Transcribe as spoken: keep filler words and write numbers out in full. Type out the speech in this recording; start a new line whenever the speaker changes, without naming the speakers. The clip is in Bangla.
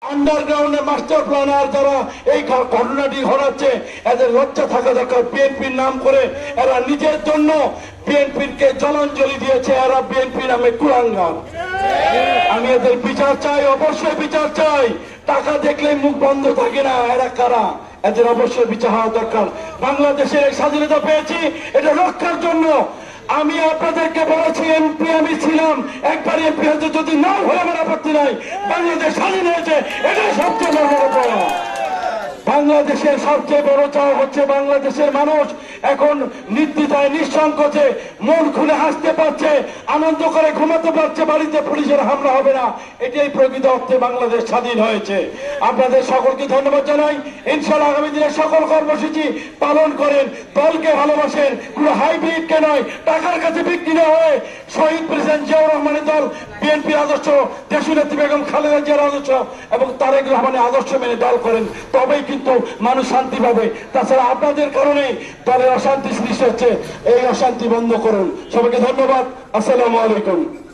আন্ডারগ্রাউন্ডে মাস্টার প্ল্যানার যারা এই ঘটনাটি ঘটাচ্ছে এদের লজ্জা থাকা দরকার। বিএনপির নাম করে এরা নিজের জন্য বিএনপির কে জলাঞ্জলি দিয়েছে, এরা বিএনপি নামে কুলাঙ্গার। আমি এদের বিচার চাই, অবশ্যই বিচার চাই। টাকা দেখলে মুখ বন্ধ থাকে না, এরা কারা? এদের অবশ্যই বিচার হওয়া দরকার। বাংলাদেশের স্বাধীনতা পেয়েছি এটা রক্ষার জন্য। আমি আপনাদেরকে বলেছি এমপি আমি ছিলাম, একবার এমপি হতে যদি না হয়ে আমার আপত্তি নাই। বাংলাদেশ স্বাধীন হয়েছে, এটাই সবচেয়ে বড় পাওয়া। বাংলাদেশের সবচেয়ে বড় চাওয়া হচ্ছে বাংলাদেশের মানুষ এখন নির্দ্বিধায় নিঃসংকোচে মন খুলে হাসতে পারছে, আনন্দ করে ঘুমাতে পারছে, বাড়িতে পুলিশের হামলা হবে না। এটাই প্রকৃত অর্থে বাংলাদেশ স্বাধীন হয়েছে। আপনাদের সকলকে ধন্যবাদ জানাই। ইনশাআল্লাহ আগামী দিনে সকল কর্মসূচি পালন করেন, দলকে ভালোবাসেন, কোনো হাইব্রিডকে নয়, টাকার কাছে বিক্রি না হয়ে শহীদ প্রেসিডেন্ট জিয়াউর রহমানের দল, বিএনপির আদর্শ, দেশনেত্রী বেগম খালেদা জিয়ার আদর্শ এবং তারেক রহমানের আদর্শ মেনে দল করেন, তবেই কিন্তু মানুষ শান্তি পাবে। তাছাড়া আপনাদের কারণে দলের অশান্তি সৃষ্টি হচ্ছে, এই অশান্তি বন্ধ করুন। সবাইকে ধন্যবাদ। আসসালামু আলাইকুম।